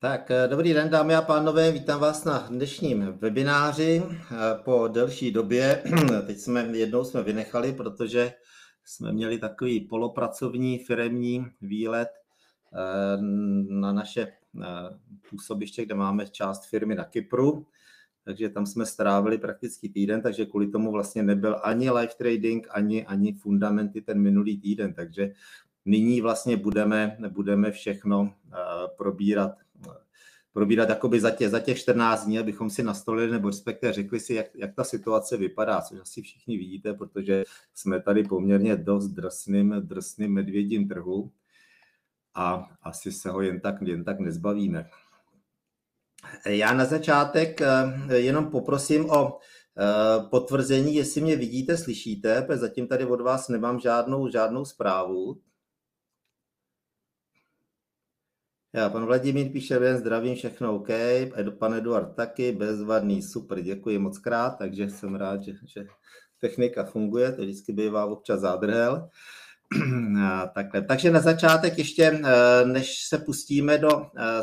Dobrý den, dámy a pánové, vítám vás na dnešním webináři po delší době. Teď jednou jsme vynechali, protože jsme měli takový polopracovní firemní výlet na naše působiště, kde máme část firmy na Kypru. Takže tam jsme strávili prakticky týden, takže kvůli tomu vlastně nebyl ani live trading, ani fundamenty ten minulý týden. Takže nyní vlastně budeme všechno probírat jakoby za těch 14 dní, abychom si nastolili nebo respektive řekli si, jak ta situace vypadá, což asi všichni vidíte, protože jsme tady poměrně dost drsným medvědím trhu a asi se ho jen tak nezbavíme. Já na začátek jenom poprosím o potvrzení, jestli mě vidíte, slyšíte, protože zatím tady od vás nemám žádnou zprávu. Pan Vladimír píše, jen zdravím, všechno OK, pan Eduard taky, bezvadný, super, děkuji moc krát, takže jsem rád, že technika funguje, to vždycky bývá občas zádrhel. Takže na začátek ještě, než se pustíme do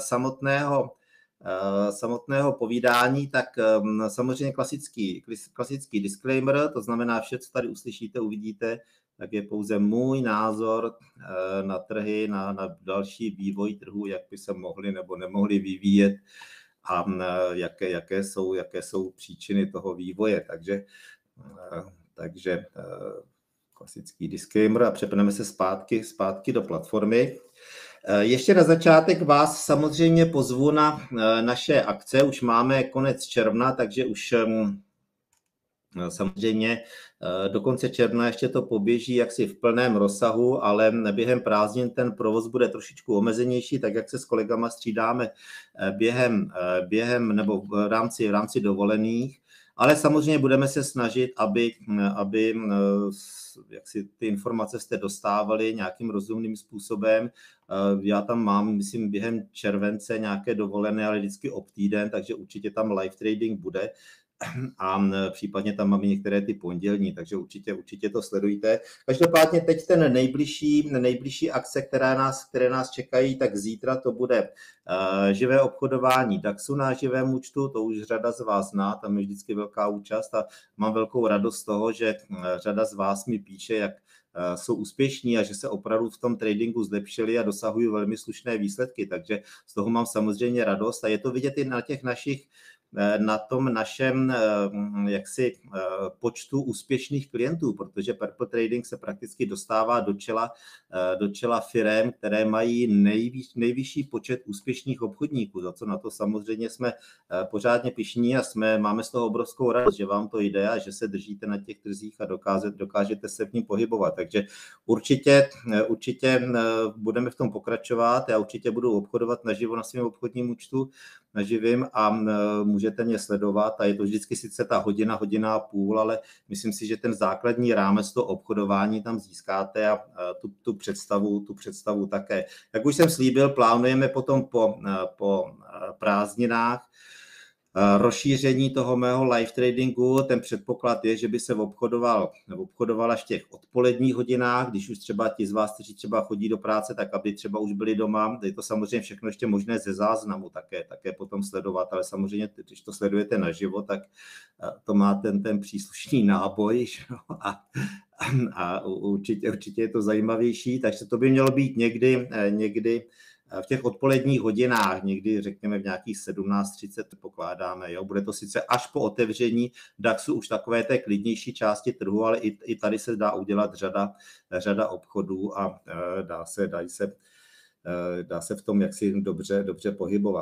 samotného povídání, tak samozřejmě klasický disclaimer, to znamená vše, co tady uslyšíte, uvidíte, tak je pouze můj názor na trhy, na další vývoj trhu, jak by se mohli nebo nemohli vyvíjet a jaké jsou příčiny toho vývoje. Takže klasický disclaimer a přepneme se zpátky do platformy. Ještě na začátek vás samozřejmě pozvu na naše akce. Už máme konec června, takže už samozřejmě do konce června ještě to poběží jaksi v plném rozsahu, ale během prázdnin ten provoz bude trošičku omezenější, tak jak se s kolegama střídáme během nebo v rámci dovolených, ale samozřejmě budeme se snažit, aby jaksi ty informace jste dostávali nějakým rozumným způsobem. Já tam mám, myslím, během července nějaké dovolené, ale vždycky týden, takže určitě tam live trading bude. A případně tam máme některé ty pondělní, takže určitě to sledujte. Každopádně teď ten nejbližší akce, které nás čekají, tak zítra to bude živé obchodování DAXu na živém účtu, to už řada z vás zná, tam je vždycky velká účast a mám velkou radost z toho, že řada z vás mi píše, jak jsou úspěšní a že se opravdu v tom tradingu zlepšili a dosahují velmi slušné výsledky, takže z toho mám samozřejmě radost a je to vidět i na tom našem jaksi počtu úspěšných klientů, protože Purple Trading se prakticky dostává do čela firem, které mají nejvyšší počet úspěšných obchodníků, za co na to samozřejmě jsme pořádně pyšní a máme z toho obrovskou radost, že vám to jde a že se držíte na těch trzích a dokážete se v ní pohybovat. Takže určitě budeme v tom pokračovat, já určitě budu obchodovat naživo na svém obchodním účtu, na živým a můžete mě sledovat a je to vždycky sice ta hodina a půl, ale myslím si, že ten základní rámec toho obchodování tam získáte a tu představu také. Jak už jsem slíbil, plánujeme potom po prázdninách rozšíření toho mého live tradingu. Ten předpoklad je, že by se obchodoval až v těch odpoledních hodinách, když už třeba ti z vás, kteří třeba chodí do práce, tak aby třeba už byli doma. Je to samozřejmě všechno ještě možné ze záznamu také potom sledovat, ale samozřejmě, když to sledujete naživo, tak to má ten příslušný náboj a určitě je to zajímavější, takže to by mělo být někdy v těch odpoledních hodinách, někdy řekněme v nějakých 17:30 pokládáme. Jo? Bude to sice až po otevření DAXu už takové té klidnější části trhu, ale i tady se dá udělat řada obchodů a dá se v tom jaksi dobře pohybovat.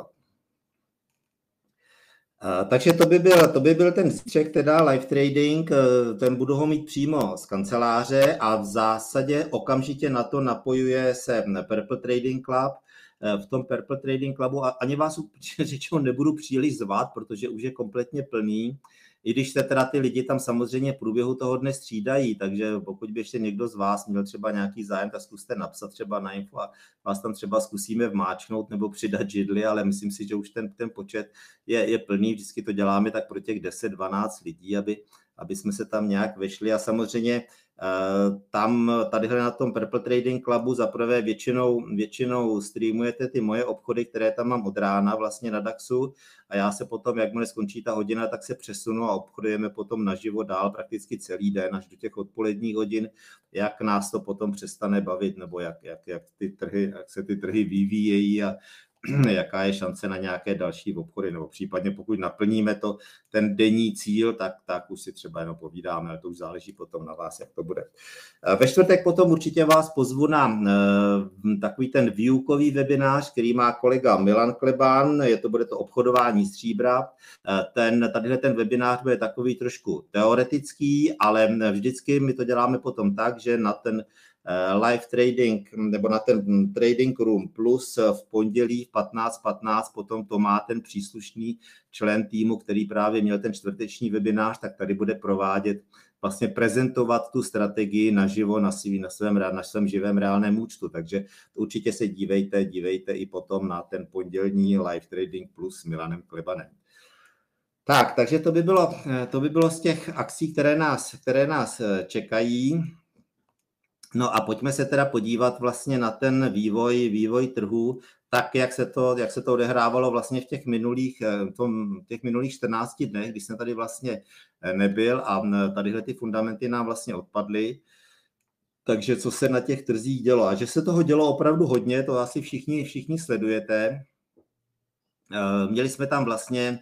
Takže to by byl ten zítřek, teda live trading, ten budu ho mít přímo z kanceláře a v zásadě okamžitě na to napojuje se Purple Trading Club. V tom Purple Trading Clubu a ani vás řečeno nebudu příliš zvát, protože už je kompletně plný, i když se teda ty lidi tam samozřejmě v průběhu toho dne střídají, takže pokud by ještě někdo z vás měl třeba nějaký zájem, tak zkuste napsat třeba na info a vás tam třeba zkusíme vmáčknout nebo přidat židli, ale myslím si, že už ten počet je plný, vždycky to děláme tak pro těch 10-12 lidí, aby jsme se tam nějak vešli a samozřejmě Tam tadyhle na tom Purple Trading Clubu zaprvé většinou streamujete ty moje obchody, které tam mám od rána vlastně na DAXu a já se potom, jakmile skončí ta hodina, tak se přesunu a obchodujeme potom naživo dál prakticky celý den až do těch odpoledních hodin, jak nás to potom přestane bavit, nebo jak se ty trhy vyvíjejí a jaká je šance na nějaké další obchody, nebo případně pokud naplníme ten denní cíl, tak už si třeba jenom povídáme, ale to už záleží potom na vás, jak to bude. Ve čtvrtek potom určitě vás pozvu na takový ten výukový webinář, který má kolega Milan Klebán, bude to obchodování stříbra. Tadyhle ten webinář bude takový trošku teoretický, ale vždycky my to děláme potom tak, že na ten live trading nebo na ten Trading Room Plus v pondělí v 15:15 potom to má ten příslušný člen týmu, který právě měl ten čtvrteční webinář, tak tady bude provádět, vlastně prezentovat tu strategii naživo na svém živém reálném účtu. Takže určitě se dívejte i potom na ten pondělní live Trading Plus s Milanem Klebanem. Tak, takže to by bylo z těch akcí, které nás čekají. No a pojďme se teda podívat vlastně na ten vývoj trhu, tak jak se to odehrávalo vlastně v těch minulých 14 dnech, kdy jsem tady vlastně nebyl a tadyhle ty fundamenty nám vlastně odpadly. Takže co se na těch trzích dělo? A že se toho dělo opravdu hodně, to asi všichni sledujete. Měli jsme tam vlastně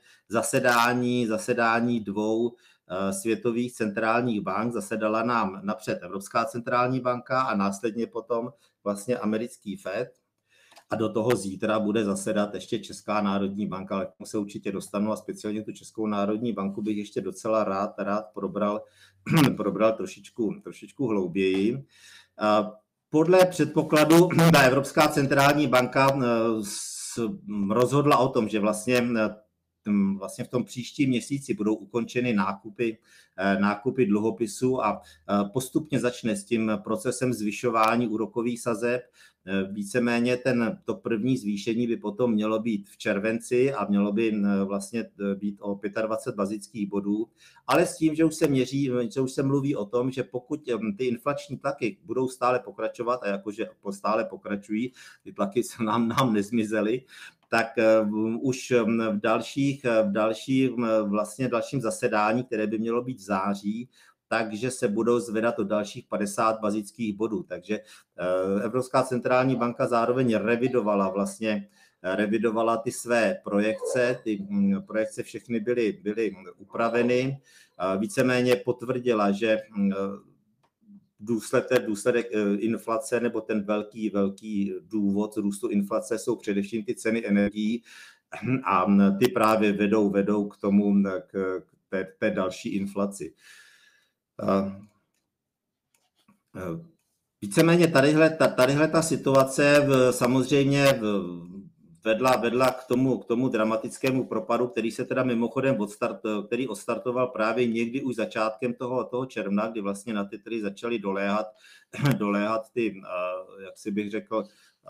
zasedání dvou světových centrálních bank, zasedala nám napřed Evropská centrální banka a následně potom vlastně americký FED. A do toho zítra bude zasedat ještě Česká národní banka, ale k tomu se určitě dostanu a speciálně tu Českou národní banku bych ještě docela rád probral trošičku hlouběji. Podle předpokladu Evropská centrální banka rozhodla o tom, že vlastně v tom příštím měsíci budou ukončeny nákupy dluhopisů a postupně začne s tím procesem zvyšování úrokových sazeb. Víceméně to první zvýšení by potom mělo být v červenci a mělo by vlastně být o 25 bazických bodů, ale s tím, že už se mluví o tom, že pokud ty inflační tlaky budou stále pokračovat a jakože stále pokračují, ty tlaky se nám nezmizely, tak už v dalším zasedání, které by mělo být v září, takže se budou zvedat o dalších 50 bazických bodů. Takže Evropská centrální banka zároveň revidovala ty své projekce. Ty projekce všechny byly upraveny. Víceméně potvrdila, že důsledek inflace nebo ten velký důvod růstu inflace jsou především ty ceny energií a ty právě vedou k tomu, k té další inflaci. Víceméně tadyhle ta situace samozřejmě vedla k tomu dramatickému propadu, který se teda mimochodem odstartoval právě někdy už začátkem toho června, kdy vlastně na ty trhy začaly doléhat ty, jak si bych řekl,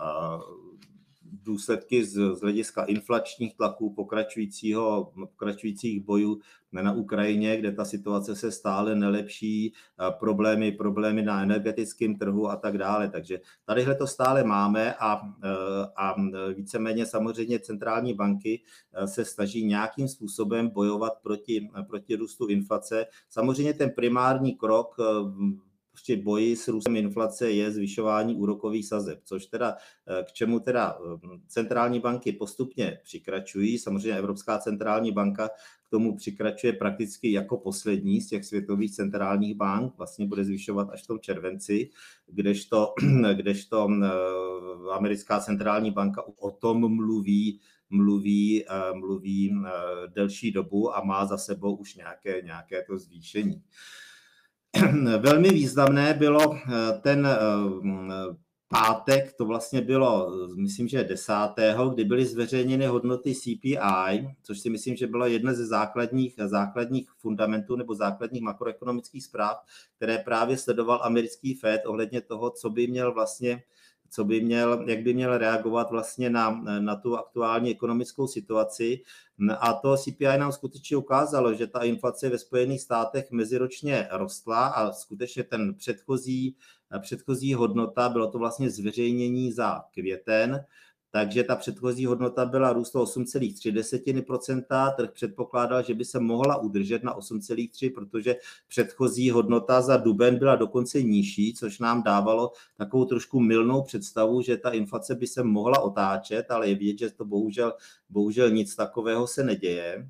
důsledky z hlediska inflačních tlaků, pokračujících bojů na Ukrajině, kde ta situace se stále nelepší, problémy na energetickém trhu a tak dále. Takže tadyhle to stále máme a víceméně samozřejmě centrální banky se snaží nějakým způsobem bojovat proti růstu inflace. Samozřejmě ten primární krok prostě boji s růstem inflace je zvyšování úrokových sazeb, což teda k čemu teda centrální banky postupně přikračují. Samozřejmě Evropská centrální banka k tomu přikračuje prakticky jako poslední z těch světových centrálních bank, vlastně bude zvyšovat až v tom červenci, kdežto Americká centrální banka o tom mluví delší dobu a má za sebou už nějaké to zvýšení. Velmi významné bylo ten pátek, to vlastně bylo, myslím, že 10., kdy byly zveřejněny hodnoty CPI, což si myslím, že byla jedna ze základních fundamentů nebo základních makroekonomických zpráv, které právě sledoval americký FED ohledně toho, co by měl vlastně jak by měl reagovat vlastně na tu aktuální ekonomickou situaci. A to CPI nám skutečně ukázalo, že ta inflace ve Spojených státech meziročně rostla a skutečně ten předchozí hodnota, bylo to vlastně zveřejnění za květen, takže ta předchozí hodnota byla růst o 8,3%. Trh předpokládal, že by se mohla udržet na 8,3%, protože předchozí hodnota za duben byla dokonce nižší, což nám dávalo takovou trošku mylnou představu, že ta inflace by se mohla otáčet, ale je vidět, že to bohužel nic takového se neděje.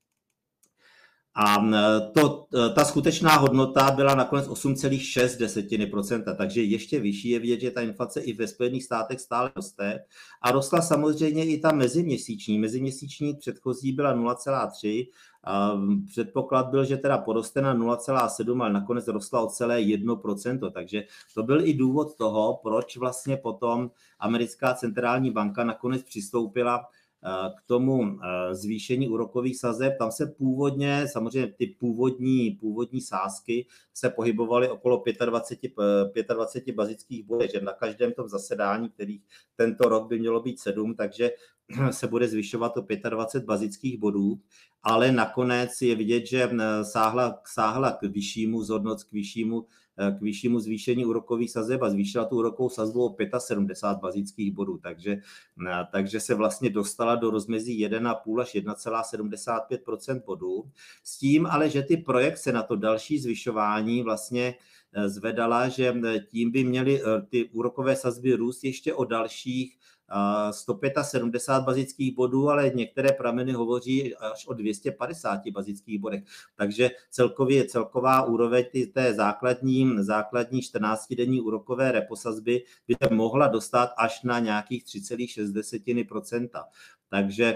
A ta skutečná hodnota byla nakonec 8,6%, takže ještě vyšší. Je vidět, že ta inflace i ve Spojených státech stále roste. A rostla samozřejmě i ta meziměsíční. Meziměsíční předchozí byla 0,3. Předpoklad byl, že teda poroste na 0,7, ale nakonec rostla o celé 1%. Takže to byl i důvod toho, proč vlastně potom americká centrální banka nakonec přistoupila k tomu zvýšení úrokových sazeb. Tam se původně, samozřejmě ty původní sázky se pohybovaly okolo 25 bazických bodů, že na každém tom zasedání, kterých tento rok by mělo být 7, takže se bude zvyšovat o 25 bazických bodů, ale nakonec je vidět, že sáhla k vyššímu k vyššímu zvýšení úrokových sazeb a zvýšila tu úrokovou sazbu o 75 bazických bodů, takže se vlastně dostala do rozmezí 1,5 až 1,75% bodů. S tím ale, že ty projekce na to další zvyšování vlastně zvedala, že tím by měly ty úrokové sazby růst ještě o dalších 175 bazických bodů, ale některé prameny hovoří až o 250 bazických bodech. Takže celková úroveň té základní 14-denní úrokové reposazby by se mohla dostat až na nějakých 3,6%. Takže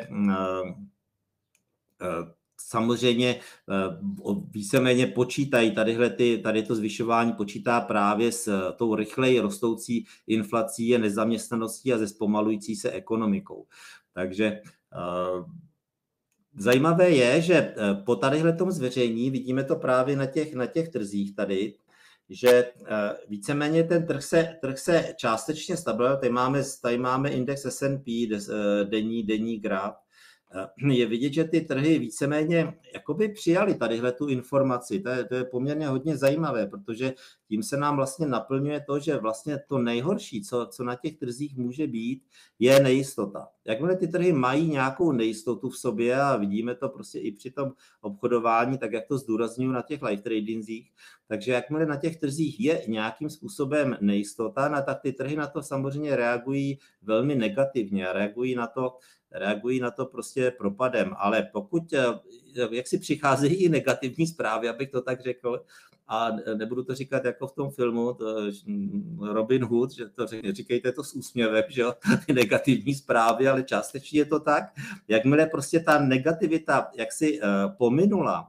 samozřejmě víceméně počítají, tady to zvyšování počítá právě s tou rychleji rostoucí inflací a nezaměstnaností a se zpomalující se ekonomikou. Takže zajímavé je, že po tadyhletom zveřejnění, vidíme to právě na těch trzích tady, že víceméně ten trh se částečně stabilizoval. Tady máme index S&P, denní graf. Je vidět, že ty trhy víceméně jakoby přijali tadyhle tu informaci. To je poměrně hodně zajímavé, protože tím se nám vlastně naplňuje to, že vlastně to nejhorší, co na těch trzích může být, je nejistota. Jakmile ty trhy mají nějakou nejistotu v sobě a vidíme to prostě i při tom obchodování, tak jak to zdůrazňuji na těch live tradingzích, takže jakmile na těch trzích je nějakým způsobem nejistota, tak ty trhy na to samozřejmě reagují velmi negativně a reagují na to prostě propadem, ale pokud jak si přicházejí i negativní zprávy, abych to tak řekl, a nebudu to říkat jako v tom filmu Robin Hood, že to říkejte to s úsměvem, že jo, ty negativní zprávy, ale částečně je to tak, jakmile prostě ta negativita jaksi pominula,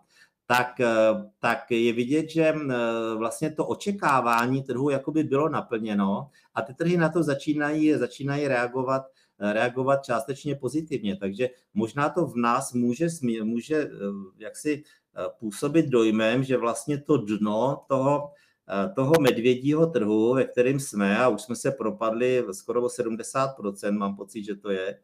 tak je vidět, že vlastně to očekávání trhu jakoby bylo naplněno a ty trhy na to začínají reagovat částečně pozitivně. Takže možná to v nás může jaksi působit dojmem, že vlastně to dno toho medvědího trhu, ve kterém jsme, a už jsme se propadli skoro o 70%, mám pocit, že to je,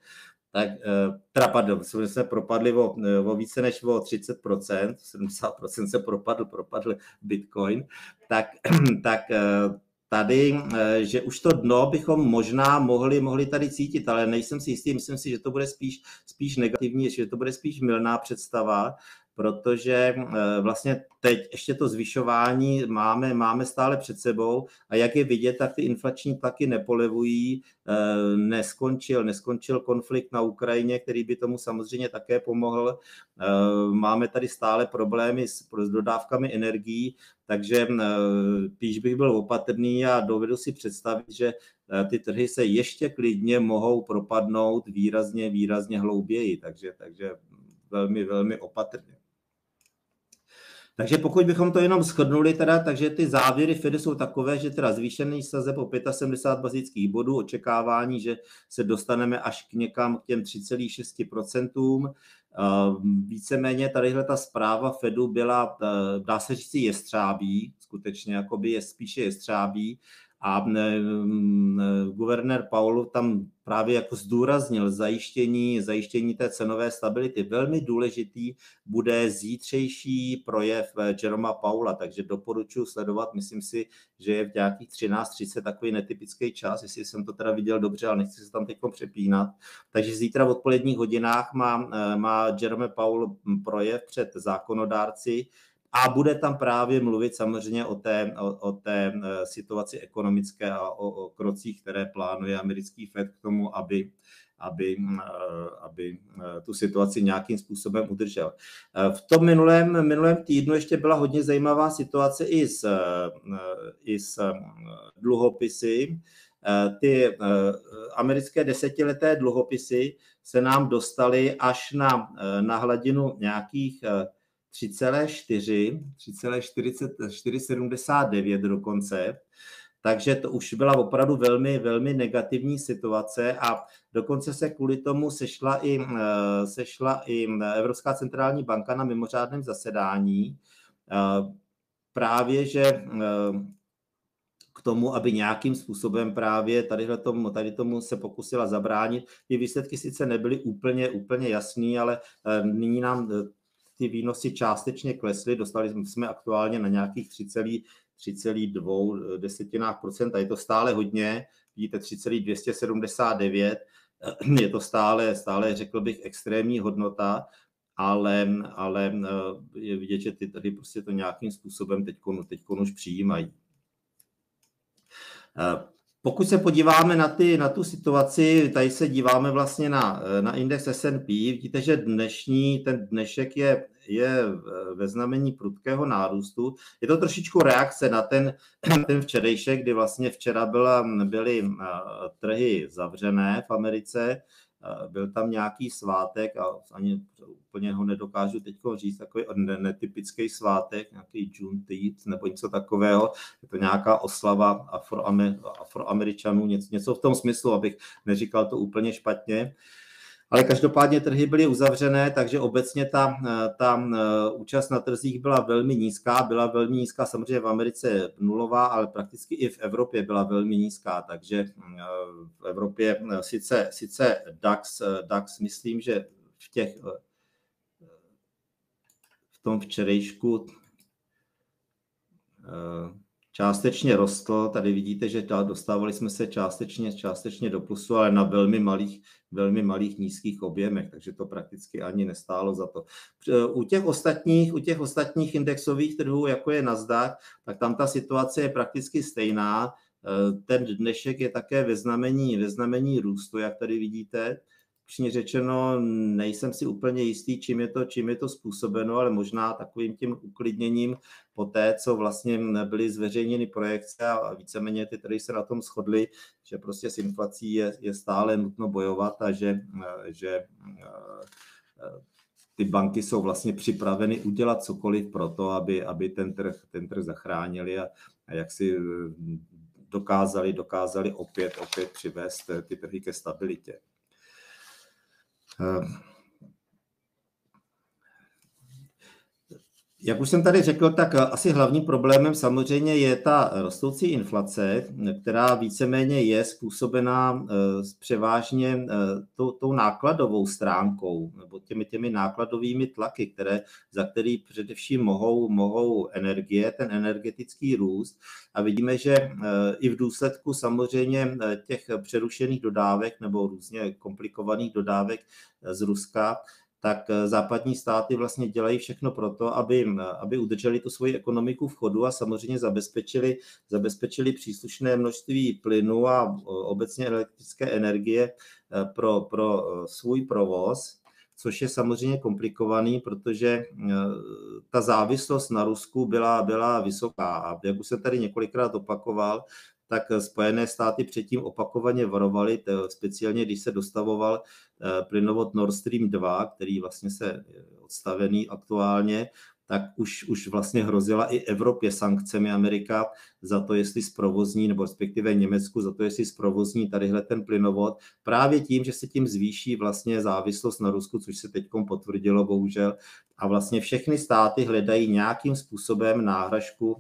tak jsme se propadli o více než o 30%, 70% se propadl Bitcoin, tak tady, že už to dno bychom možná mohli tady cítit, ale nejsem si jistý, myslím si, že to bude spíš negativní, že to bude spíš mylná představa, protože vlastně teď ještě to zvyšování máme stále před sebou a jak je vidět, tak ty inflační tlaky nepolevují, neskončil konflikt na Ukrajině, který by tomu samozřejmě také pomohl. Máme tady stále problémy s dodávkami energií, takže spíš bych byl opatrný a dovedu si představit, že ty trhy se ještě klidně mohou propadnout výrazně hlouběji, takže velmi, velmi opatrně. Takže pokud bychom to jenom shrnuli, takže ty závěry Fedu jsou takové, že teda zvýšený sazeb o 75 bazických bodů, očekávání, že se dostaneme až k někam k těm 3,6%. Víceméně tadyhle ta zpráva Fedu byla, dá se říct, jestřábí, skutečně jakoby je spíše jestřábí, A guvernér Powell tam právě jako zdůraznil zajištění té cenové stability. Velmi důležitý bude zítřejší projev Jeroma Powella, takže doporučuji sledovat. Myslím si, že je v nějakých 13:30 takový netypický čas, jestli jsem to teda viděl dobře, ale nechci se tam teď přepínat. Takže zítra v odpoledních hodinách má Jerome Powell projev před zákonodárci, a bude tam právě mluvit samozřejmě o té situaci ekonomické a o krocích, které plánuje americký FED k tomu, aby tu situaci nějakým způsobem udržel. V tom minulém týdnu ještě byla hodně zajímavá situace i s dluhopisy. Ty americké desetileté dluhopisy se nám dostaly až na hladinu nějakých 3,479 dokonce, takže to už byla opravdu velmi, velmi negativní situace a dokonce se kvůli tomu sešla i Evropská centrální banka na mimořádném zasedání, právě že k tomu, aby nějakým způsobem právě tady tomu se pokusila zabránit. Ty výsledky sice nebyly úplně jasný, ale nyní nám ty výnosy částečně klesly, dostali jsme aktuálně na nějakých 3,2%, je to stále hodně, vidíte 3,279, je to stále, řekl bych, extrémní hodnota, ale je vidět, že ty tady prostě to nějakým způsobem teďkon už přijímají. Pokud se podíváme na tu situaci, tady se díváme vlastně na index S&P, vidíte, že ten dnešek je ve znamení prudkého nárůstu. Je to trošičku reakce na ten včerejšek, kdy vlastně včera byly trhy zavřené v Americe, byl tam nějaký svátek a ani úplně ho nedokážu teď říct, takový netypický svátek, nějaký Juneteenth nebo něco takového, je to nějaká oslava Afroameričanů, něco v tom smyslu, abych neříkal to úplně špatně. Ale každopádně trhy byly uzavřené, takže obecně ta účast na trzích byla velmi nízká, samozřejmě v Americe nulová, ale prakticky i v Evropě byla velmi nízká, takže v Evropě sice DAX myslím, že v tom včerejšku částečně rostl, tady vidíte, že dostávali jsme se částečně do plusu, ale na velmi malých nízkých objemech, takže to prakticky ani nestálo za to. U těch ostatních indexových trhů, jako je Nasdaq, tak tam ta situace je prakticky stejná. Ten dnešek je také ve znamení růstu, jak tady vidíte. Upřímně řečeno, nejsem si úplně jistý, čím je to způsobeno, ale možná takovým tím uklidněním po té, co vlastně byly zveřejněny projekce a víceméně ty trhy se na tom shodly, že prostě s inflací je stále nutno bojovat a že ty banky jsou vlastně připraveny udělat cokoliv pro to, aby ten trh zachránili a jak si dokázali opět přivést ty trhy ke stabilitě. Jak už jsem tady řekl, tak asi hlavním problémem samozřejmě je ta rostoucí inflace, která víceméně je způsobená převážně tou nákladovou stránkou nebo těmi nákladovými tlaky, za který především mohou energie, ten energetický růst. A vidíme, že i v důsledku samozřejmě těch přerušených dodávek nebo různě komplikovaných dodávek z Ruska, tak západní státy vlastně dělají všechno pro to, aby udrželi tu svoji ekonomiku v chodu a samozřejmě zabezpečili příslušné množství plynu a obecně elektrické energie pro svůj provoz, což je samozřejmě komplikovaný, protože ta závislost na Rusku byla vysoká. A jak už jsem tady několikrát opakoval, tak Spojené státy předtím opakovaně varovaly, speciálně když se dostavoval plynovod Nord Stream 2, který vlastně se odstavený aktuálně, tak už vlastně hrozila i Evropě sankcemi Amerika za to, jestli zprovozní, nebo respektive Německu za to, jestli zprovozní tadyhle ten plynovod, právě tím, že se tím zvýší vlastně závislost na Rusku, což se teďkom potvrdilo bohužel. A vlastně všechny státy hledají nějakým způsobem náhražku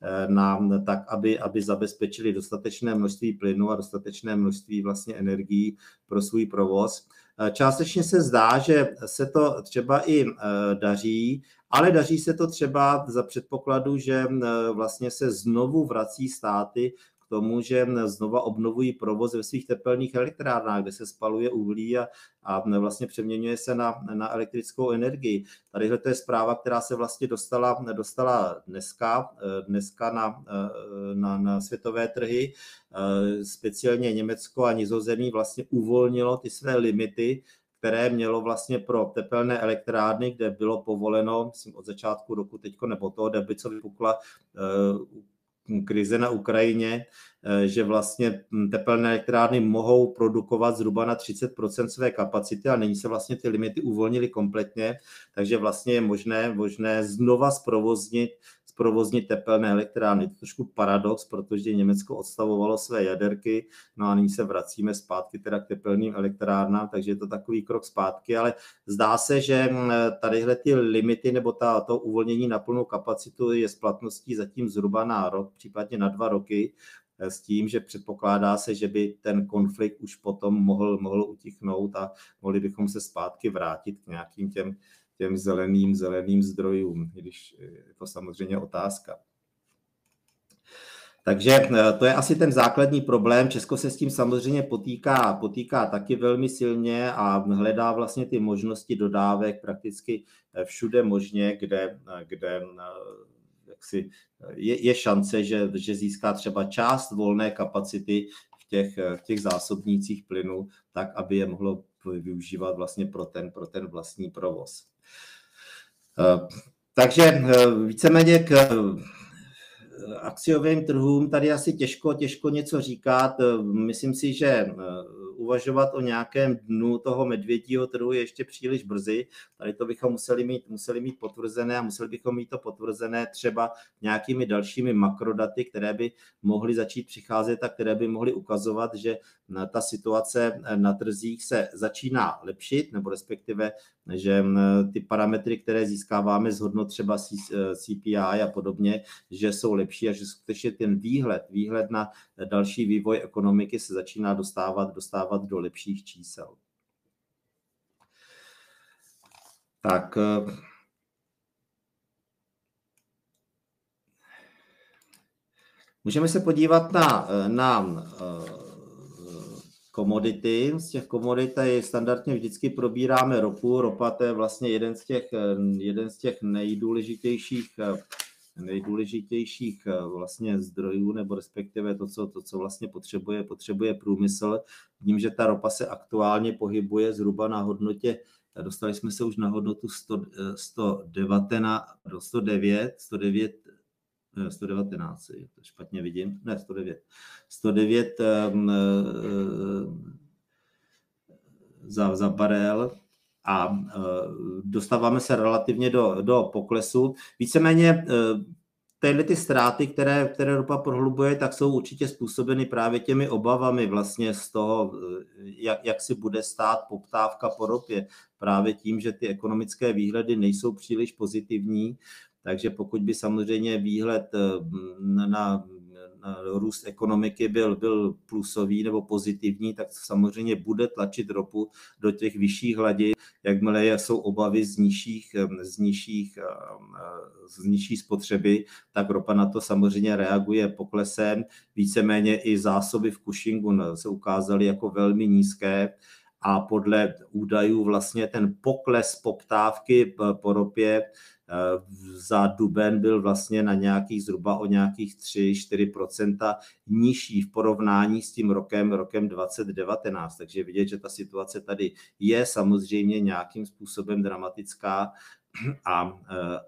tak, aby zabezpečili dostatečné množství plynu a dostatečné množství vlastně energií pro svůj provoz. Částečně se zdá, že se to třeba i daří, ale daří se to třeba za předpokladu, že vlastně se znovu vrací státy k tomu, že znova obnovují provoz ve svých tepelných elektrárnách, kde se spaluje uhlí a vlastně přeměňuje se na elektrickou energii. Tadyhle to je zpráva, která se vlastně dostala dneska na světové trhy. Speciálně Německo a Nizozemí vlastně uvolnilo ty své limity, které mělo vlastně pro tepelné elektrárny, kde bylo povoleno, myslím od začátku roku teďko, nebo toho doby, co vypukla krize na Ukrajině, že vlastně tepelné elektrárny mohou produkovat zhruba na 30% své kapacity a nyní se vlastně ty limity uvolnily kompletně, takže vlastně je možné znova zprovoznit tepelné elektrárny. To je trošku paradox, protože Německo odstavovalo své jaderky, no a nyní se vracíme zpátky teda k tepelným elektrárnám, takže je to takový krok zpátky, ale zdá se, že tadyhle ty limity nebo to uvolnění na plnou kapacitu je s platností zatím zhruba na rok, případně na 2 roky, s tím, že předpokládá se, že by ten konflikt už potom mohl utichnout a mohli bychom se zpátky vrátit k nějakým těm zeleným zdrojům, když je to samozřejmě otázka. Takže to je asi ten základní problém. Česko se s tím samozřejmě potýká taky velmi silně a hledá vlastně ty možnosti dodávek prakticky všude možně, kde je šance, že získá třeba část volné kapacity v těch zásobnících plynu, tak, aby je mohlo využívat vlastně pro ten vlastní provoz. Takže víceméně k akciovým trhům tady asi těžko něco říkat. Myslím si, že uvažovat o nějakém dnu toho medvědího trhu je ještě příliš brzy. Tady to bychom museli mít potvrzené a museli bychom mít to potvrzené třeba nějakými dalšími makrodaty, které by mohly začít přicházet a které by mohly ukazovat, že ta situace na trzích se začíná lepšit, nebo respektive, že ty parametry, které získáváme z hodnot třeba CPI a podobně, že jsou lepší a že skutečně ten výhled na další vývoj ekonomiky se začíná dostávat do lepších čísel. Tak můžeme se podívat na komodity. Z těch komodit standardně vždycky probíráme ropu. Ropa to je vlastně jeden z těch nejdůležitějších vlastně zdrojů, nebo respektive to, co vlastně potřebuje průmysl. Vidím, že ta ropa se aktuálně pohybuje zhruba na hodnotě, dostali jsme se už na hodnotu 119, to špatně vidím, ne 109 za barel a dostáváme se relativně do poklesu. Víceméně ty ztráty, které ropa prohlubuje, tak jsou určitě způsobeny právě těmi obavami vlastně z toho, jak si bude stát poptávka po ropě. Právě tím, že ty ekonomické výhledy nejsou příliš pozitivní, takže pokud by samozřejmě výhled na růst ekonomiky byl plusový nebo pozitivní, tak samozřejmě bude tlačit ropu do těch vyšších hladin, jakmile jsou obavy z nižší spotřeby, tak ropa na to samozřejmě reaguje poklesem. Víceméně i zásoby v Cushingu se ukázaly jako velmi nízké a podle údajů vlastně ten pokles poptávky po ropě za duben byl vlastně na zhruba o nějakých 3-4% nižší v porovnání s tím rokem 2019. Takže vidět, že ta situace tady je samozřejmě nějakým způsobem dramatická a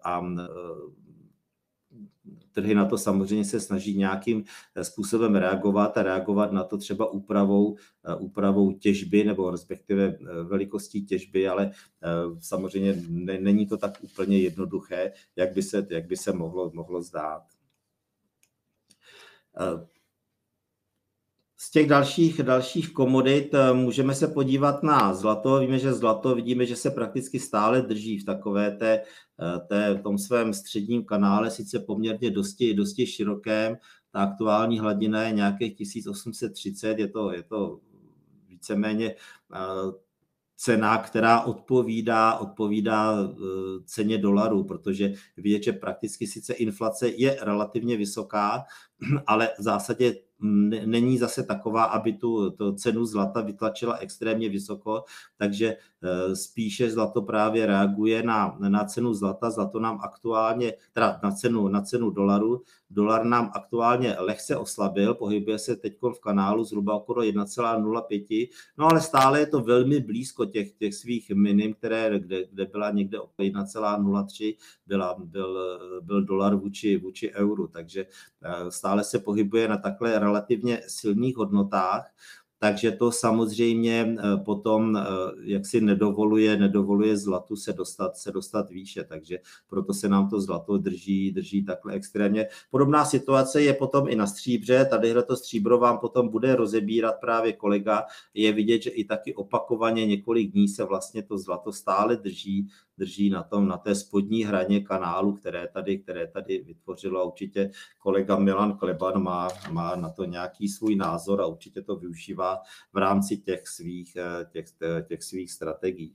trhy na to samozřejmě se snaží nějakým způsobem reagovat a reagovat na to třeba úpravou těžby nebo respektive velikostí těžby, ale samozřejmě není to tak úplně jednoduché, jak by se mohlo zdát. Z těch dalších komodit můžeme se podívat na zlato. Víme, že zlato vidíme, že se prakticky stále drží v takové v tom svém středním kanále, sice poměrně dosti širokém. Ta aktuální hladina je nějakých 1830, je to víceméně cena, která odpovídá ceně dolaru, protože vidět, že prakticky sice inflace je relativně vysoká, ale v zásadě není zase taková, aby tu cenu zlata vytlačila extrémně vysoko, takže spíše zlato právě reaguje na cenu zlata. Zlato nám aktuálně, teda na cenu dolaru. Dolar nám aktuálně lehce oslabil, pohybuje se teď v kanálu zhruba okolo 1,05, no ale stále je to velmi blízko těch svých minim, kde byla někde okolo 1,03, byl dolar vůči euru, takže stále se pohybuje na takhle relativně silných hodnotách, takže to samozřejmě potom jaksi nedovoluje zlatu se dostat výše, takže proto se nám to zlato drží takhle extrémně. Podobná situace je potom i na stříbře, tadyhle to stříbro vám potom bude rozebírat právě kolega, je vidět, že i taky opakovaně několik dní se vlastně to zlato stále drží na té spodní hraně kanálu, které tady vytvořilo. Určitě kolega Milan Kleban má na to nějaký svůj názor a určitě to využívá v rámci těch svých strategií.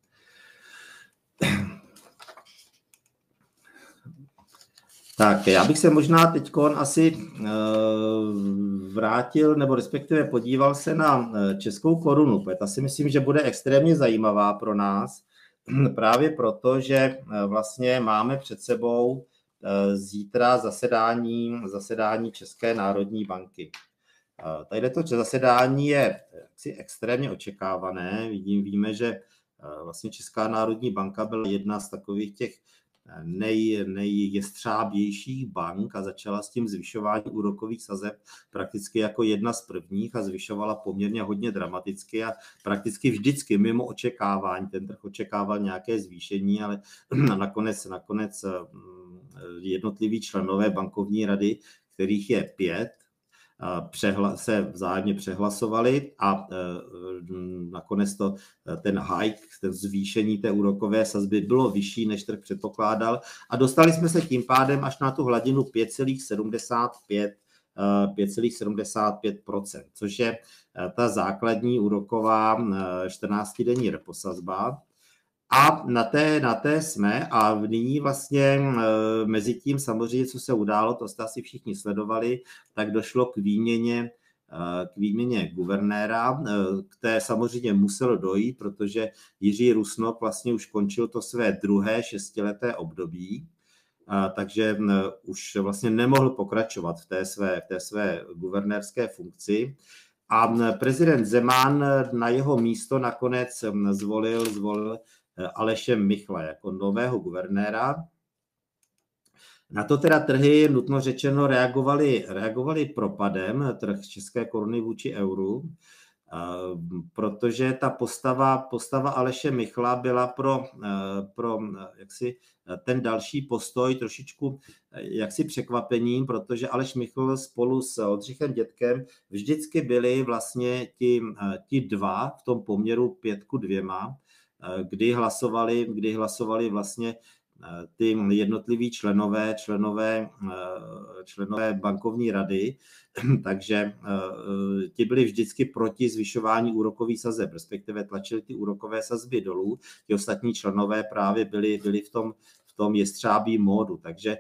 Tak, já bych se možná teď asi vrátil, nebo respektive podíval se na českou korunu, protože ta si myslím, že bude extrémně zajímavá pro nás, právě proto, že vlastně máme před sebou zítra zasedání České národní banky. Tadyto zasedání je extrémně očekávané. Víme, že vlastně Česká národní banka byla jedna z takových těch nejjestřábějších bank a začala s tím zvyšování úrokových sazeb prakticky jako jedna z prvních a zvyšovala poměrně hodně dramaticky a prakticky vždycky mimo očekávání. Ten trh očekával nějaké zvýšení, ale nakonec jednotliví členové bankovní rady, kterých je 5, se vzájemně přehlasovali a nakonec ten hike, ten zvýšení té úrokové sazby bylo vyšší, než trh předpokládal a dostali jsme se tím pádem až na tu hladinu 5,75%, což je ta základní úroková 14denní reposazba. A na té jsme a nyní vlastně mezi tím samozřejmě, co se událo, to jste asi všichni sledovali, tak došlo k výměně guvernéra, které samozřejmě muselo dojít, protože Jiří Rusnok vlastně už končil to své druhé 6leté období, takže už vlastně nemohl pokračovat v té své guvernérské funkci. A prezident Zeman na jeho místo nakonec zvolil Aleše Michla jako nového guvernéra. Na to teda trhy, nutno řečeno, reagovali propadem, trh české koruny vůči euru, protože ta postava Aleše Michla byla pro jaksi ten další postoj trošičku jaksi překvapením, protože Aleš Michl spolu s Oldřichem Dětkem vždycky byli vlastně ti dva v tom poměru 5:2, kdy hlasovali vlastně ty jednotliví členové bankovní rady, takže ti byli vždycky proti zvyšování úrokových sazeb, respektive tlačili ty úrokové sazby dolů. Ti ostatní členové právě byli v tom jestřábím módu, takže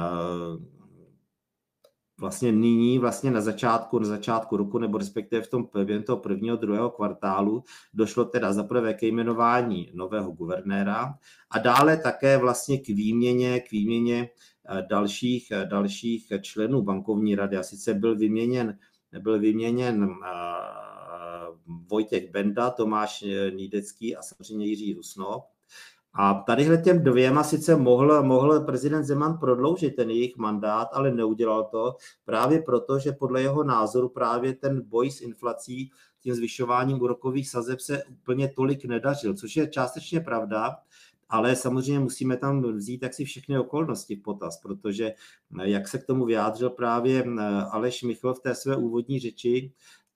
vlastně nyní na začátku roku, nebo respektive během toho prvního, druhého kvartálu došlo teda zaprvé ke jmenování nového guvernéra a dále také vlastně k výměně dalších členů bankovní rady. A sice byl vyměněn Vojtěch Benda, Tomáš Nýdecký a samozřejmě Jiří Rusnok. A tadyhle těm dvěma sice mohl prezident Zeman prodloužit ten jejich mandát, ale neudělal to právě proto, že podle jeho názoru právě ten boj s inflací, tím zvyšováním úrokových sazeb se úplně tolik nedařil, což je částečně pravda, ale samozřejmě musíme tam vzít jaksi všechny okolnosti v potaz, protože jak se k tomu vyjádřil právě Aleš Michl v té své úvodní řeči,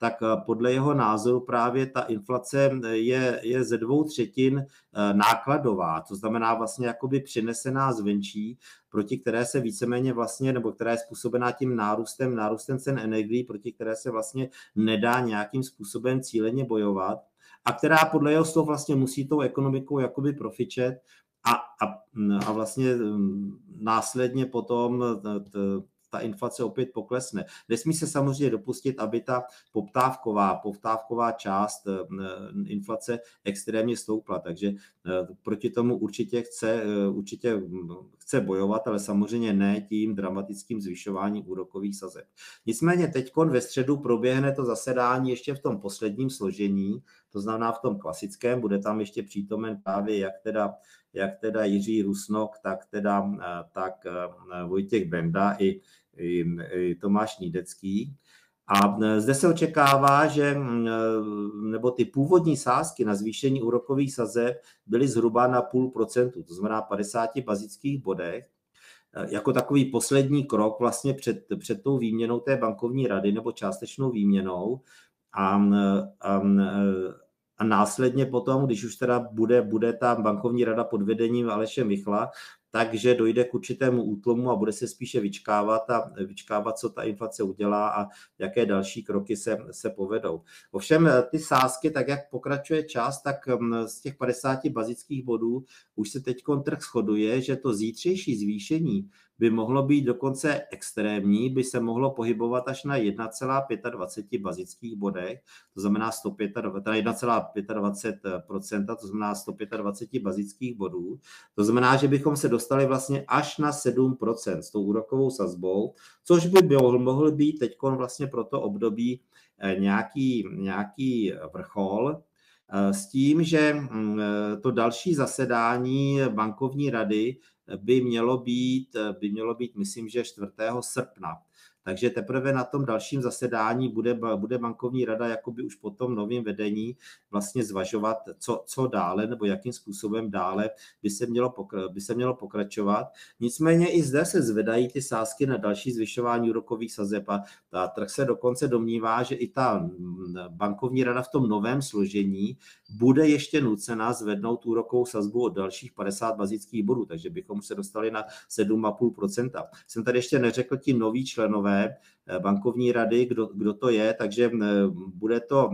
tak podle jeho názoru právě ta inflace je ze 2/3 nákladová, to znamená vlastně jakoby přinesená zvenčí, proti které se víceméně vlastně, nebo která je způsobená tím nárůstem cen energií, proti které se vlastně nedá nějakým způsobem cíleně bojovat a která podle jeho slov vlastně musí tou ekonomikou jakoby profičet a vlastně následně potom ta inflace opět poklesne. Nesmí se samozřejmě dopustit, aby ta poptávková část inflace extrémně stoupla, takže proti tomu určitě chce bojovat, ale samozřejmě ne tím dramatickým zvyšováním úrokových sazeb. Nicméně teďkon ve středu proběhne to zasedání ještě v tom posledním složení, to znamená v tom klasickém, bude tam ještě přítomen právě jak teda Jiří Rusnok, tak Vojtěch Benda i Tomáš Nídecký. A zde se očekává, že nebo ty původní sázky na zvýšení úrokových sazeb byly zhruba na 0,5%, to znamená 50 bazických bodech, jako takový poslední krok vlastně před tou výměnou té bankovní rady nebo částečnou výměnou a následně potom, když už teda bude ta bankovní rada pod vedením Aleše Michla, takže dojde k určitému útlomu a bude se spíše vyčkávat, co ta inflace udělá a jaké další kroky se povedou. Ovšem ty sázky, tak jak pokračuje čas, tak z těch 50 bazických bodů už se teď trh shoduje, že to zítřejší zvýšení by mohlo být dokonce extrémní, by se mohlo pohybovat až na 1,25 bazických bodech, to znamená 1,25%, to znamená 125 bazických bodů. To znamená, že bychom se dostali vlastně až na 7% s tou úrokovou sazbou, což by mohl být teď vlastně pro to období nějaký vrchol, s tím, že to další zasedání bankovní rady by mělo být, myslím, že 4. srpna. Takže teprve na tom dalším zasedání bude bankovní rada jakoby už po tom novém vedení vlastně zvažovat, co dále nebo jakým způsobem dále by se mělo pokračovat. Nicméně i zde se zvedají ty sázky na další zvyšování úrokových sazeb a trh se dokonce domnívá, že i ta bankovní rada v tom novém složení bude ještě nucena zvednout úrokovou sazbu o dalších 50 bazických bodů, takže bychom se dostali na 7,5%. Jsem tady ještě neřekl ti noví členové bankovní rady, kdo to je, takže bude to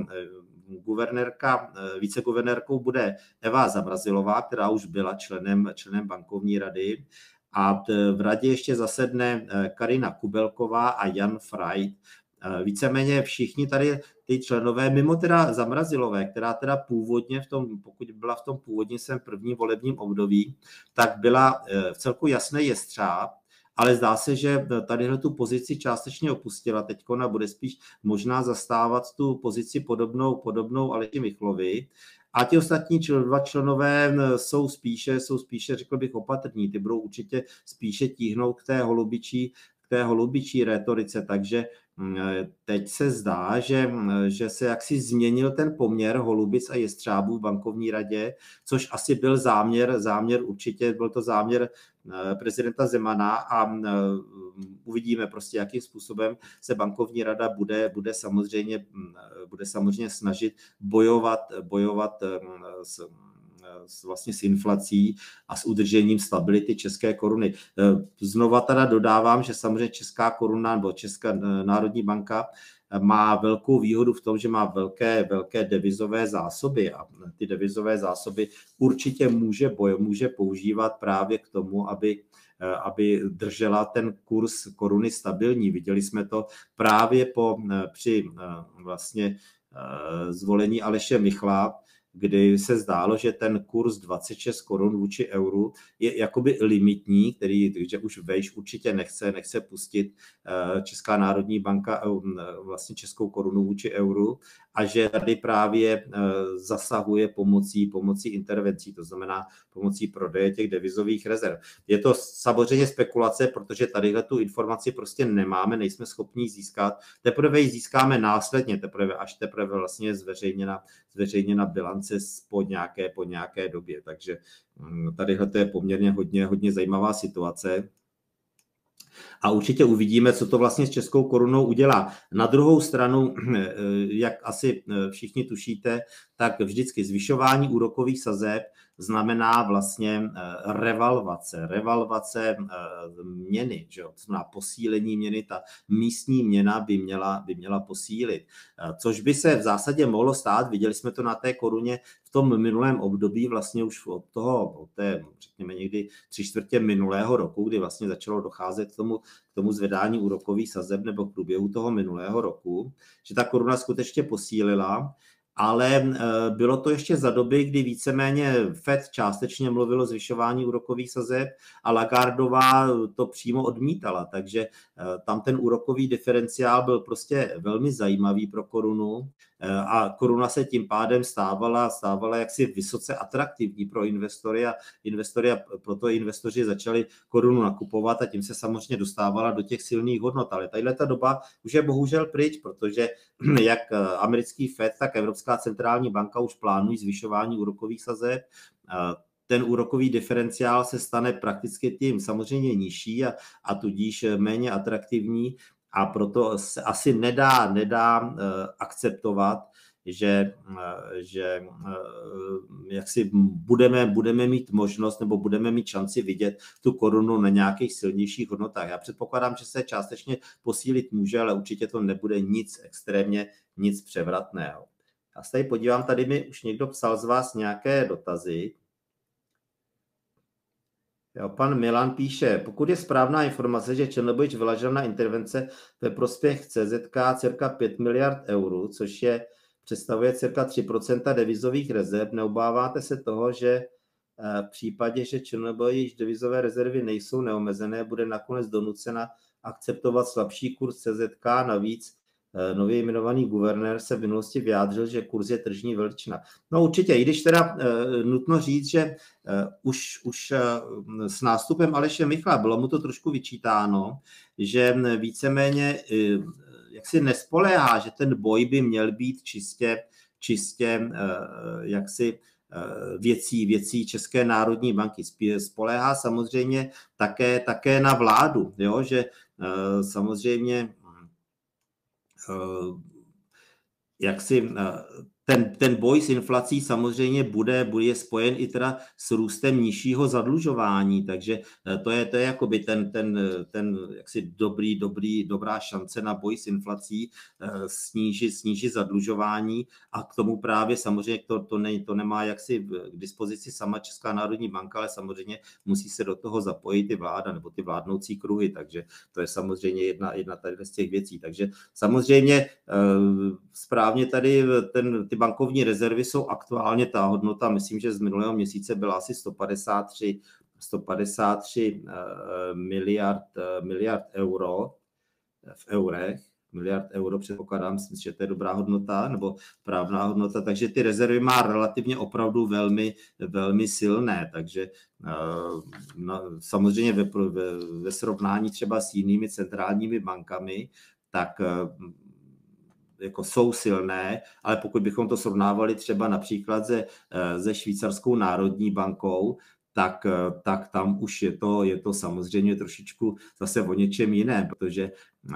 viceguvernérkou bude Eva Zamrazilová, která už byla členem bankovní rady, a v radě ještě zasedne Karina Kubelková a Jan Freit. Víceméně všichni tady ty členové, mimo teda Zamrazilové, která teda původně pokud byla v tom původním svém prvním volebním období, tak byla v celku jasný jestřáb, ale zdá se, že tadyhle tu pozici částečně opustila teďko a bude spíš možná zastávat tu pozici podobnou Aleši Michlovi. A ti ostatní dva členové jsou spíše, řekl bych, opatrní. Ty budou určitě spíše tíhnout k té holubičí rétorice, takže teď se zdá, že se jaksi změnil ten poměr holubic a jestřábů v bankovní radě, což asi byl záměr určitě, byl to záměr prezidenta Zemana a uvidíme prostě, jakým způsobem se bankovní rada bude samozřejmě snažit bojovat s inflací a s udržením stability české koruny. Znova teda dodávám, že samozřejmě česká koruna nebo Česká národní banka má velkou výhodu v tom, že má velké devizové zásoby a ty devizové zásoby určitě může používat právě k tomu, aby držela ten kurz koruny stabilní. Viděli jsme to právě při vlastně zvolení Aleše Michla, kdy se zdálo, že ten kurz 26 korun vůči euru je jakoby limitní, že už vejš určitě nechce pustit Česká národní banka vlastně českou korunu vůči euru a že tady právě zasahuje pomocí intervencí, to znamená pomocí prodeje těch devizových rezerv. Je to samozřejmě spekulace, protože tadyhle tu informaci prostě nemáme, nejsme schopni získat. Teprve ji získáme následně, až teprve vlastně zveřejněna bilance po nějaké době. Takže tadyhle to je poměrně hodně zajímavá situace. A určitě uvidíme, co to vlastně s českou korunou udělá. Na druhou stranu, jak asi všichni tušíte, tak vždycky zvyšování úrokových sazeb znamená vlastně revalvace měny, že jo? To znamená posílení měny, ta místní měna by měla posílit. Což by se v zásadě mohlo stát, viděli jsme to na té koruně v tom minulém období, vlastně už od té, řekněme někdy 3/4 minulého roku, kdy vlastně začalo docházet k tomu zvedání úrokových sazeb nebo v průběhu toho minulého roku, že ta koruna skutečně posílila, ale bylo to ještě za doby, kdy víceméně Fed částečně mluvilo o zvyšování úrokových sazeb a Lagardová to přímo odmítala, takže tam ten úrokový diferenciál byl prostě velmi zajímavý pro korunu a koruna se tím pádem stávala jaksi vysoce atraktivní pro investory a proto investoři začali korunu nakupovat a tím se samozřejmě dostávala do těch silných hodnot. Ale tato doba už je bohužel pryč, protože jak americký Fed, tak Evropská centrální banka už plánují zvyšování úrokových sazeb. Ten úrokový diferenciál se stane prakticky tím samozřejmě nižší a tudíž méně atraktivní a proto se asi nedá akceptovat, že jak si budeme mít možnost nebo budeme mít šanci vidět tu korunu na nějakých silnějších hodnotách. Já předpokládám, že se částečně posílit může, ale určitě to nebude nic převratného. Já se tady podívám, tady mi už někdo psal z vás nějaké dotazy. Jo, pan Milan píše, pokud je správná informace, že Černobyč vylažel na intervence ve prospěch CZK cirka 5 miliard eur, což představuje cirka 3% devizových rezerv, neobáváte se toho, že v případě, že Černobyl již devizové rezervy nejsou neomezené, bude nakonec donucena akceptovat slabší kurz CZK, navíc nově jmenovaný guvernér se v minulosti vyjádřil, že kurz je tržní veličina. No určitě, i když teda nutno říct, že už s nástupem Aleše Michla bylo mu to trošku vyčítáno, že víceméně jaksi nespoléhá, že ten boj by měl být čistě jaksi věcí České národní banky. Spoléhá samozřejmě také na vládu, jo? Že samozřejmě jaksi ten boj s inflací samozřejmě bude spojen i teda s růstem nižšího zadlužování, takže to je jakoby ten jaksi dobrá šance na boj s inflací, snížit zadlužování a k tomu právě samozřejmě to nemá jaksi k dispozici sama Česká národní banka, ale samozřejmě musí se do toho zapojit i vláda nebo ty vládnoucí kruhy, takže to je samozřejmě jedna tady z těch věcí, takže samozřejmě správně tady ty bankovní rezervy jsou aktuálně ta hodnota, myslím, že z minulého měsíce byla asi 153 miliard euro v eurech, miliard euro předpokládám, myslím, že to je dobrá hodnota nebo správná hodnota, takže ty rezervy má relativně opravdu velmi silné, takže samozřejmě ve srovnání třeba s jinými centrálními bankami, tak jako jsou silné, ale pokud bychom to srovnávali třeba například se švýcarskou národní bankou, tak tam už je to samozřejmě trošičku zase o něčem jiném, protože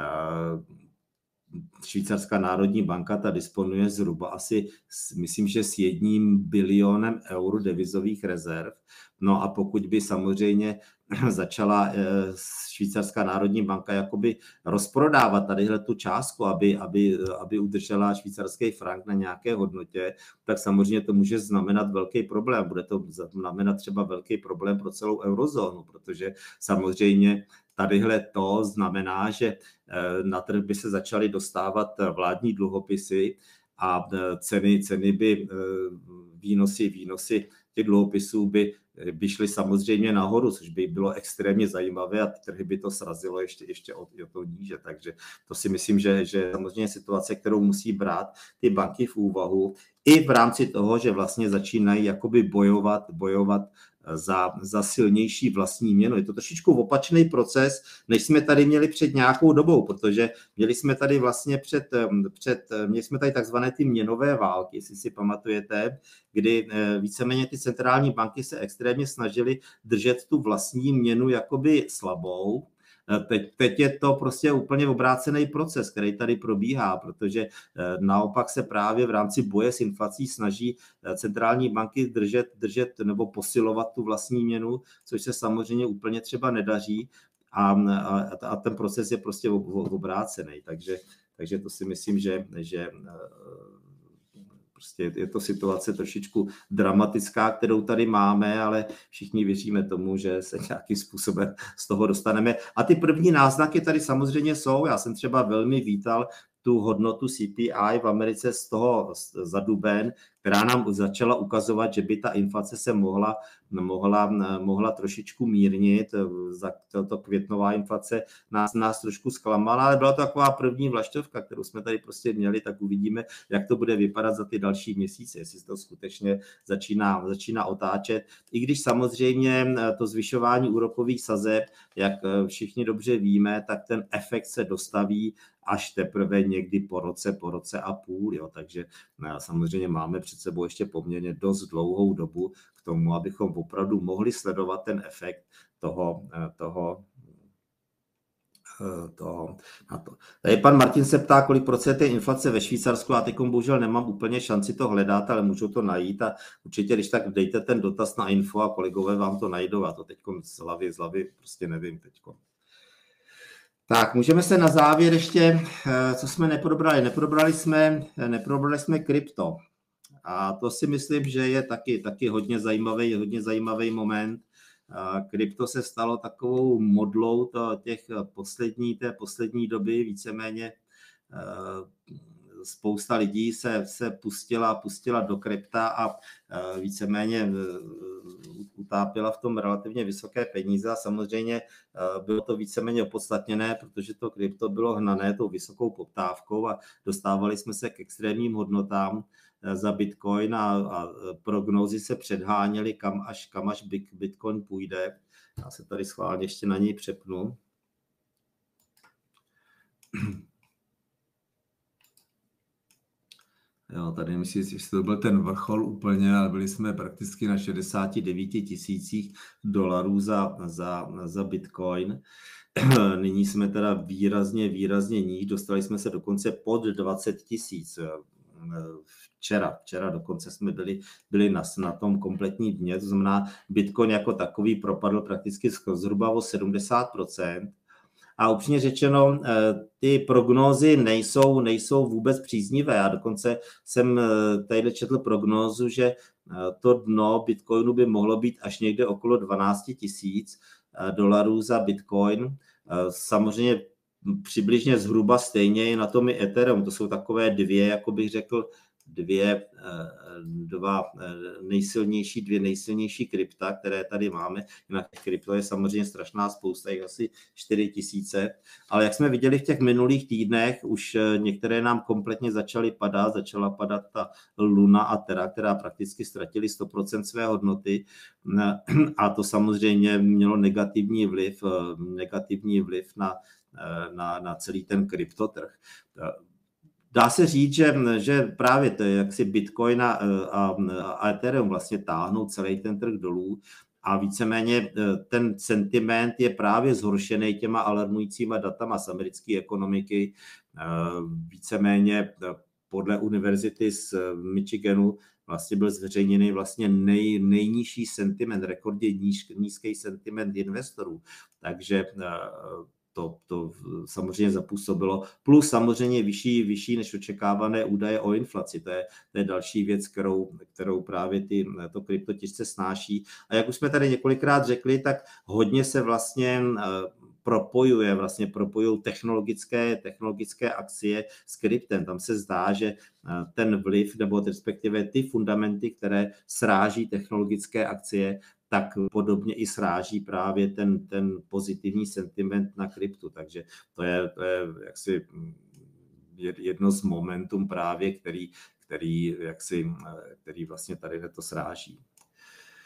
švýcarská národní banka ta disponuje zhruba asi, myslím, že s 1 bilionem eur devizových rezerv. No a pokud by samozřejmě začala švýcarská národní banka jakoby rozprodávat tadyhle tu částku, aby udržela švýcarský frank na nějaké hodnotě, tak samozřejmě to může znamenat velký problém. Bude to znamenat třeba velký problém pro celou eurozónu, protože samozřejmě tadyhle to znamená, že na trh by se začaly dostávat vládní dluhopisy a ceny by, výnosy těch dluhopisů by šly samozřejmě nahoru, což by bylo extrémně zajímavé a trhy by to srazilo ještě o to níže. Takže to si myslím, že samozřejmě situace, kterou musí brát ty banky v úvahu, i v rámci toho, že vlastně začínají jakoby bojovat za silnější vlastní měnu. Je to trošičku opačný proces, než jsme tady měli před nějakou dobou, protože měli jsme tady vlastně měli jsme tady takzvané ty měnové války, jestli si pamatujete, kdy víceméně ty centrální banky se extrémně snažily držet tu vlastní měnu jakoby slabou Teď je to prostě úplně obrácený proces, který tady probíhá, protože naopak se právě v rámci boje s inflací snaží centrální banky držet nebo posilovat tu vlastní měnu, což se samozřejmě úplně třeba nedaří a ten proces je prostě obrácený. Takže to si myslím, že prostě je to situace trošičku dramatická, kterou tady máme, ale všichni věříme tomu, že se nějakým způsobem z toho dostaneme. A ty první náznaky tady samozřejmě jsou. Já jsem třeba velmi vítal tu hodnotu CPI v Americe z toho za duben, která nám začala ukazovat, že by ta inflace se mohla trošičku mírnit. Tato květnová inflace nás trošku zklamala, ale byla to taková první vlaštovka, kterou jsme tady prostě měli, tak uvidíme, jak to bude vypadat za ty další měsíce, jestli se to skutečně začíná otáčet. I když samozřejmě to zvyšování úrokových sazeb, jak všichni dobře víme, tak ten efekt se dostaví až teprve někdy po roce a půl. Jo. Takže samozřejmě máme před sebou ještě poměrně dost dlouhou dobu k tomu, abychom opravdu mohli sledovat ten efekt toho. Tady pan Martin se ptá, kolik procent je inflace ve Švýcarsku. Já teď bohužel nemám úplně šanci to hledat, ale můžu to najít a určitě, když tak dejte ten dotaz na info a kolegové vám to najdou. A to teď z hlavy prostě nevím teďko. Tak, můžeme se na závěr ještě, co jsme neprobrali. Neprobrali jsme krypto. A to si myslím, že je taky hodně zajímavý moment. Krypto se stalo takovou modlou té poslední doby, víceméně spousta lidí se pustila do krypta a víceméně utápila v tom relativně vysoké peníze a samozřejmě bylo to víceméně opodstatněné, protože to krypto bylo hnané tou vysokou poptávkou a dostávali jsme se k extrémním hodnotám za Bitcoin a prognózy se předháněly, kam až Bitcoin půjde. Já se tady schválně ještě na něj přepnu. Jo, tady myslím, že to byl ten vrchol úplně, ale byli jsme prakticky na 69 000 $ za Bitcoin. Nyní jsme teda výrazně níž, dostali jsme se dokonce pod 20 000. Včera dokonce jsme byli na tom kompletní dně, to znamená Bitcoin jako takový propadl prakticky zhruba o 70%. A upřímně řečeno, ty prognózy nejsou vůbec příznivé. Já dokonce jsem tady četl prognózu, že to dno Bitcoinu by mohlo být až někde okolo 12 000 $ za Bitcoin. Samozřejmě přibližně zhruba stejně je na tom i Ethereum. To jsou takové dvě, jako bych řekl, dvě nejsilnější krypta, které tady máme. Jinak krypto je samozřejmě strašná spousta, jich asi 4 000. Ale jak jsme viděli v těch minulých týdnech, už některé nám kompletně začala padat ta Luna a Terra, která prakticky ztratili 100% své hodnoty. A to samozřejmě mělo negativní vliv na celý ten kryptotrh. Dá se říct, že právě to je jaksi Bitcoin a Ethereum vlastně táhnou celý ten trh dolů a víceméně ten sentiment je právě zhoršený těma alarmujícíma datama z americké ekonomiky. Víceméně podle univerzity z Michiganu vlastně byl zveřejněný vlastně nejnižší sentiment, rekordně nízký sentiment investorů. Takže to samozřejmě zapůsobilo. Plus samozřejmě vyšší než očekávané údaje o inflaci. To je další věc, kterou právě to krypto těžce snáší. A jak už jsme tady několikrát řekli, tak hodně se vlastně propojují technologické akcie s kryptem. Tam se zdá, že ten vliv, nebo respektive ty fundamenty, které sráží technologické akcie, tak podobně i sráží právě ten pozitivní sentiment na kryptu. Takže to je jaksi jedno z momentum právě, který vlastně tady to sráží.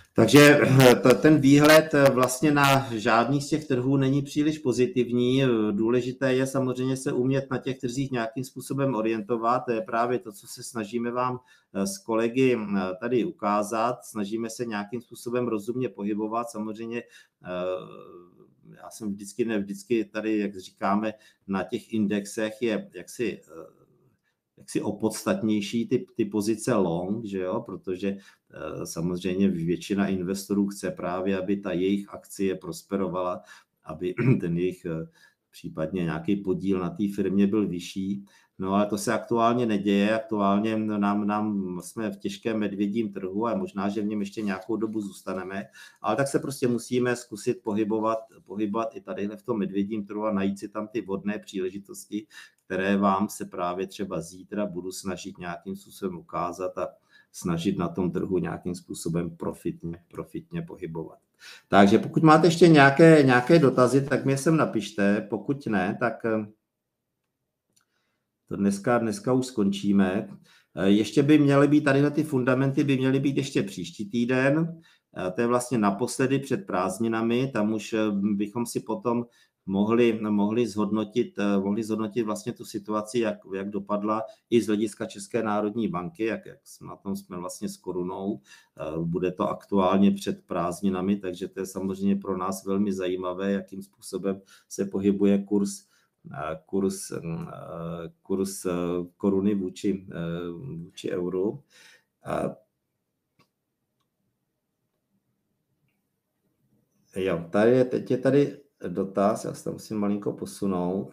Takže ten výhled vlastně na žádný z těch trhů není příliš pozitivní. Důležité je samozřejmě se umět na těch trzích nějakým způsobem orientovat. To je právě to, co se snažíme vám s kolegy tady ukázat. Snažíme se nějakým způsobem rozumně pohybovat. Samozřejmě já jsem vždycky tady, jak říkáme, na těch indexech je jaksi opodstatnější ty pozice long, že jo? Protože samozřejmě většina investorů chce právě, aby ta jejich akcie prosperovala, aby ten jejich případně nějaký podíl na té firmě byl vyšší. No ale to se aktuálně neděje, aktuálně nám jsme v těžkém medvědím trhu a možná, že v něm ještě nějakou dobu zůstaneme, ale tak se prostě musíme zkusit pohybovat i tady v tom medvědím trhu a najít si tam ty vhodné příležitosti, které vám se právě třeba zítra budu snažit nějakým způsobem ukázat a snažit na tom trhu nějakým způsobem profitně pohybovat. Takže pokud máte ještě nějaké dotazy, tak mě sem napište, pokud ne, tak to dneska už skončíme. Ještě by měly být tady ty fundamenty, by měly být ještě příští týden, to je vlastně naposledy před prázdninami, tam už bychom si potom mohli zhodnotit vlastně tu situaci, jak dopadla i z hlediska České národní banky, jak na tom jsme vlastně s korunou. Bude to aktuálně před prázdninami, takže to je samozřejmě pro nás velmi zajímavé, jakým způsobem se pohybuje kurz koruny vůči euru. Jo, teď je tady dotaz, já se tam musím malinko posunout.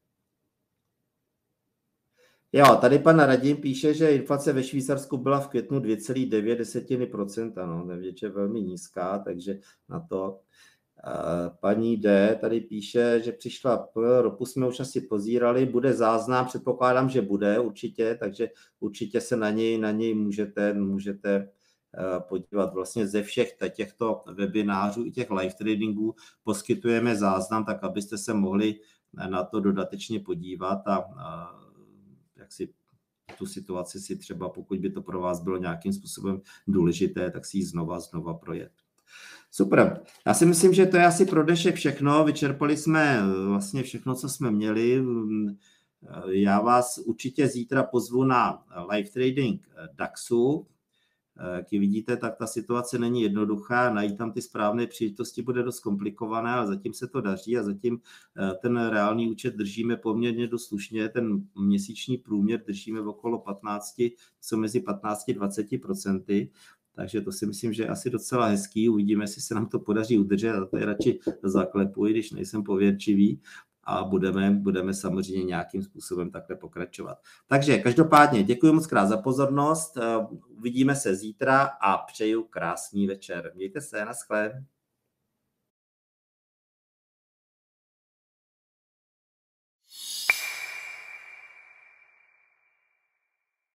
Jo, tady pan Radim píše, že inflace ve Švýcarsku byla v květnu 2,9%, no, takže je velmi nízká, takže na to. Paní D tady píše, že přišla ropu, jsme už asi pozírali, bude záznam, předpokládám, že bude určitě, takže určitě se na něj můžete podívat. Vlastně ze všech těchto webinářů i těch live tradingů poskytujeme záznam, tak abyste se mohli na to dodatečně podívat a jak si tu situaci si třeba, pokud by to pro vás bylo nějakým způsobem důležité, tak si ji znova projet. Super. Já si myslím, že to je asi pro dnešek všechno. Vyčerpali jsme vlastně všechno, co jsme měli. Já vás určitě zítra pozvu na live trading DAXu. Jak vidíte, tak ta situace není jednoduchá. Najít tam ty správné příležitosti bude dost komplikované, ale zatím se to daří a zatím ten reálný účet držíme poměrně dost slušně. Ten měsíční průměr držíme v okolo 15, co mezi 20%. Takže to si myslím, že je asi docela hezký. Uvidíme, jestli se nám to podaří udržet. A tady radši zaklepuji, když nejsem pověrčivý. A budeme samozřejmě nějakým způsobem takhle pokračovat. Takže každopádně děkuji moc krát za pozornost. Uvidíme se zítra a přeju krásný večer. Mějte se, naschle.